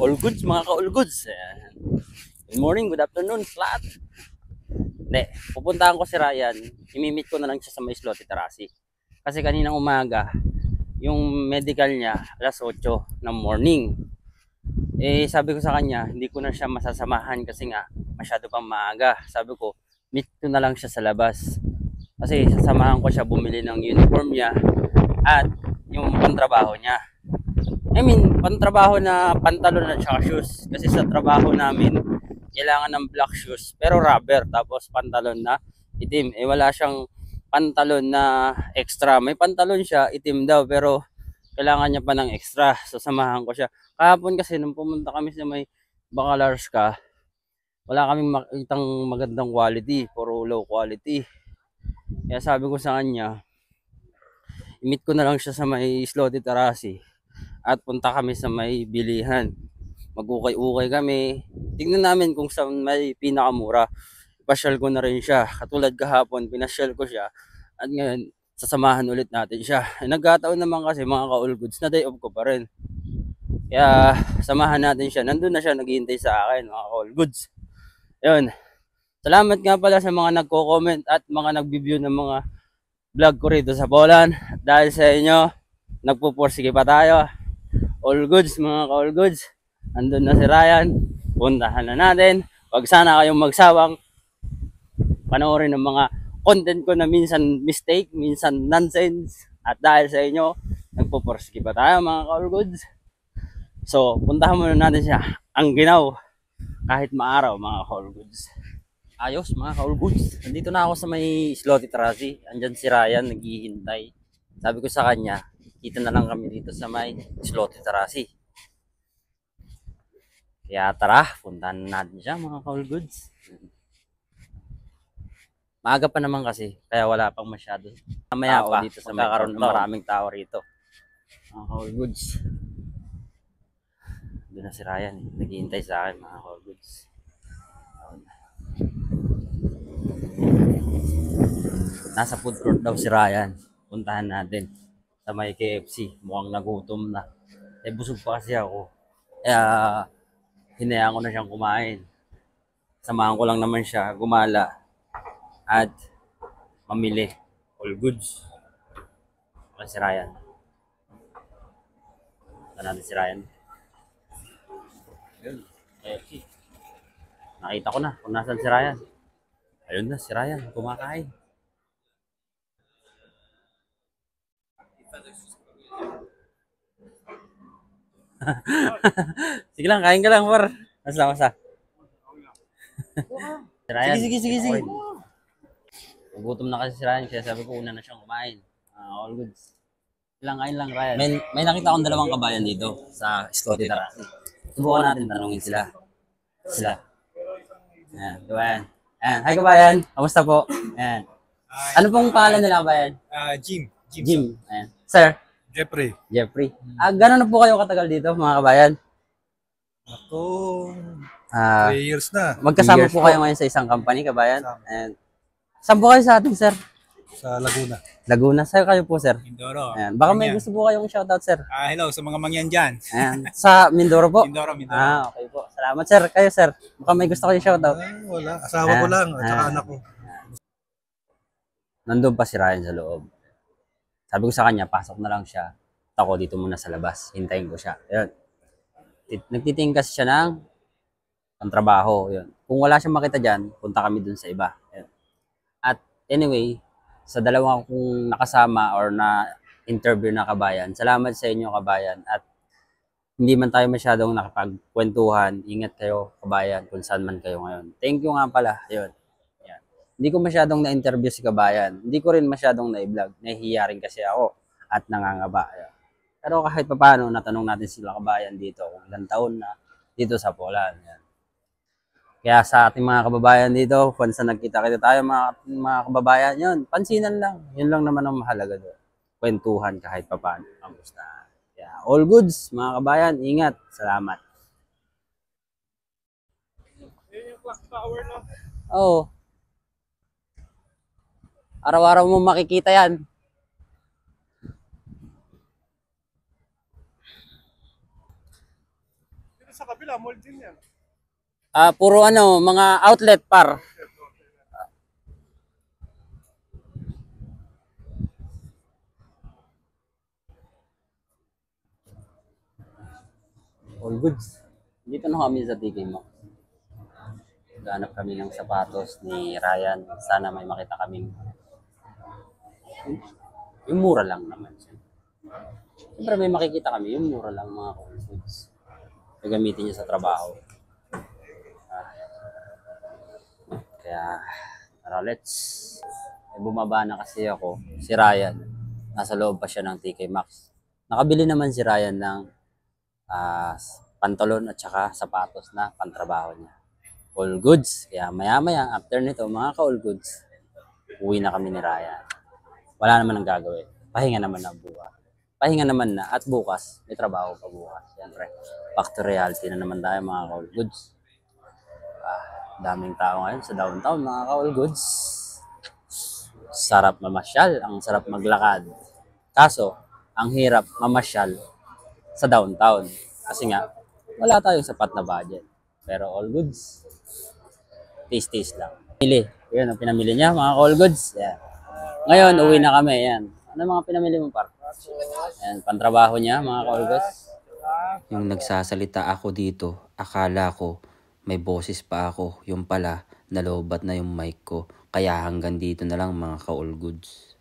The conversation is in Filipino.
All goods mga ka-all goods. Ayan. Good morning, good afternoon sa lahat. Hindi, pupuntahan ko si Ryan. Imimit ko na lang siya sa may Sloty Terasi. Kasi kaninang umaga, yung medical niya, alas 8 ng morning. Eh, sabi ko sa kanya, hindi ko na siya masasamahan kasi nga, masyado pang maaga. Sabi ko, meet ko na lang siya sa labas. Kasi sasamahan ko siya bumili ng uniform niya at yung pantrabaho niya. I mean, pantrabaho na pantalon at saka shoes. Kasi sa trabaho namin, kailangan ng black shoes, pero rubber. Tapos pantalon na itim. Eh, wala siyang pantalon na extra. May pantalon siya, itim daw, pero kailangan niya pa ng extra. So, samahan ko siya. Kahapon kasi, nung pumunta kami sa may Bakalarska, wala kaming makitang magandang quality. Puro low quality. Kaya sabi ko sa kanya, i-meet ko na lang siya sa may Sloty Terasi at punta kami sa may bilihan. Mag-ukay-ukay kami. Tingnan namin kung saan may pinakamura. Ipasyal ko na rin siya. Katulad kahapon, pinasyal ko siya. At ngayon, sasamahan ulit natin siya. Nagkataon naman kasi mga ka-all goods na day off ko pa rin. Kaya samahan natin siya. Nandun na siya naghihintay sa akin mga ka-all goods. Yun. Salamat nga pala sa mga nagko-comment at mga nag-view ng mga vlog ko rito sa Poland. Dahil sa inyo, nagpupursige pa tayo. All goods mga ka-all goods. Andun na si Ryan. Puntahan na natin. Huwag sana kayong magsawang panoorin ng mga content ko na minsan mistake, minsan nonsense. At dahil sa inyo, nagpupursige pa tayo mga ka-all goods. So, puntahan muna natin siya. Ang ginaw. Kahit maaraw mga ka-all goods. Ayos mga ka-all goods. Nandito na ako sa may Sloty Terasi. Andyan si Ryan, naghihintay. Sabi ko sa kanya, kita na lang kami dito sa may Sloty Terasi. Kaya tara, puntahan natin siya mga ka-all goods. Maaga pa naman kasi, kaya wala pang masyado. Mamaya pa, dito sa magkakaroon ng maraming tao rito. Mga ka-all goods. Doon na si Ryan, naghihintay sa akin mga ka-all goods. Nasa food court daw si Ryan. Puntahan natin sa may KFC. Mukhang nagutom na. Eh, busog pa kasi ako. Kaya, hinayaan ko na siyang kumain. Samahan ko lang naman siya gumala at mamili. All goods. Okay, si Ryan. Puntahan natin si Ryan. Ayun, KFC. Nakita ko na kung nasan si Ryan. Ayun na, si Ryan. Kumakain. Sige lang, kain ka lang, par. Masa. Si Ryan. Sige. Gugutom na kasi si Ryan, kaya sabi ko una na siyang kumain. All goods. Kain lang, Ryan. May nakita akong dalawang kabayan dito sa Sloty Terasi. Subukan natin tanungin sila. Ayan, kabayan. Ayan, hi kabayan. Kamusta po? Ayan. Ano pong pangalan nila kabayan? Jim. Ayan. Sir? Jeffrey. Gano'n na po kayo katagal dito mga kabayan? Ako, 3 Ah, years na. magkasama po kayo ngayon sa isang company kabayan? And saan po kayo sa atin, sir? Sa Laguna. Laguna. Sir kayo po, sir? Mindoro. Ayan. Baka may gusto po kayong shoutout, sir. Hello sa mga mangyan dyan. Ayan. Sa Mindoro po? Mindoro. Okay po. Salamat, sir. Kayo, sir. Baka may gusto kayong shoutout. Wala. Asawa ko lang at saka anak ko. Nandun pa si Ryan sa loob. Sabi ko sa kanya, pasok na lang siya. Ako dito muna sa labas. Hintayin ko siya. Ayun. Nagtitingin kasi siya ng trabaho. Yun. Kung wala siyang makita dyan, punta kami dun sa iba. Yun. At anyway, sa dalawa kong nakasama or na interview na kabayan, salamat sa inyo kabayan. At hindi man tayo masyadong nakapagkwentuhan, ingat kayo kabayan kung saan man kayo ngayon. Thank you nga pala. Yun. Yan. Hindi ko masyadong na-interview si kabayan. Hindi ko rin masyadong na-vlog. Nahihiya rin kasi ako at nangangaba. Yan. Pero kahit pa paano, natanong natin sila kabayan dito kung ilang taon na dito sa Poland. Yan. Kaya sa ating mga kababayan dito, kung saan nagkita-kita tayo mga kababayan, yun, pansinan lang. Yun lang naman ang mahalaga doon. Kwentuhan kahit pa paano. Kamusta? Kaya all goods, mga kabayan. Ingat. Salamat. Oo. Araw-araw mo makikita yan. sa kabila, mall din yan. Puro ano, mga outlet par. All goods. Dito na kami sa TK Maxx. Ganap kami ng sapatos ni Ryan. Sana may makita kaming yung mura lang naman. Siyempre may makikita kami, yung mura lang mga all goods. Gagamitin niya sa trabaho. Kaya, tara, let's. Bumaba na kasi ako. Si Ryan, nasa loob pa siya ng TK Maxx. Nakabili naman si Ryan ng pantalon at saka sapatos na pantrabaho niya. All goods. Kaya maya-maya, after nito, mga ka-all goods, uwi na kami ni Ryan. Wala naman ang gagawin. Pahinga naman na bukas. Pahinga naman na at bukas, may trabaho pa bukas. Siyempre, back to reality na naman tayo mga ka-all goods. Daming tao ngayon sa downtown, mga ka-all goods. Sarap mamasyal, ang sarap maglakad. Kaso, ang hirap mamasyal sa downtown. Kasi nga, wala tayong sapat na budget. Pero all goods, taste lang. Pinamili. Yun ang pinamili niya, mga all goods. Yan. Ngayon, uwi na kami. Yan. Ano mga pinamili mo, par? Yan, pantrabaho niya, mga all goods. Yung nagsasalita ako dito, akala ko may boses pa ako. Yung pala, nalobat na yung mic ko. Kaya hanggang dito na lang mga ka-all goods.